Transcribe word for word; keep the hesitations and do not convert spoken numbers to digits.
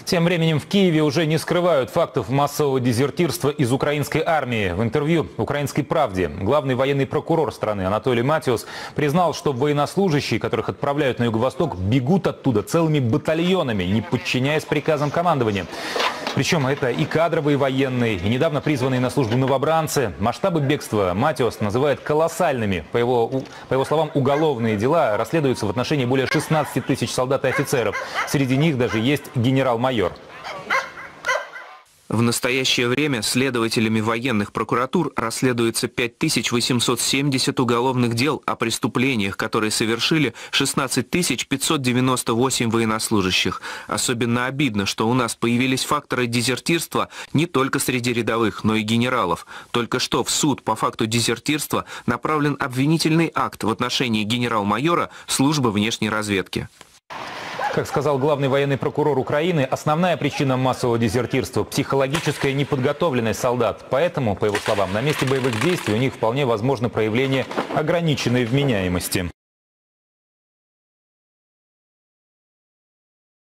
Тем временем в Киеве уже не скрывают фактов массового дезертирства из украинской армии. В интервью «Украинской правде» главный военный прокурор страны Анатолий Матиос признал, что военнослужащие, которых отправляют на Юго-Восток, бегут оттуда целыми батальонами, не подчиняясь приказам командования. Причем это и кадровые военные, и недавно призванные на службу новобранцы. Масштабы бегства Матиос называет колоссальными. По его, по его словам, уголовные дела расследуются в отношении более шестнадцати тысяч солдат и офицеров. Среди них даже есть генерал-майор. В настоящее время следователями военных прокуратур расследуется пять тысяч восемьсот семьдесят уголовных дел о преступлениях, которые совершили шестнадцать тысяч пятьсот девяносто восемь военнослужащих. Особенно обидно, что у нас появились факторы дезертирства не только среди рядовых, но и генералов. Только что в суд по факту дезертирства направлен обвинительный акт в отношении генерал-майора службы внешней разведки. Как сказал главный военный прокурор Украины, основная причина массового дезертирства – психологическая неподготовленность солдат. Поэтому, по его словам, на месте боевых действий у них вполне возможно проявление ограниченной вменяемости.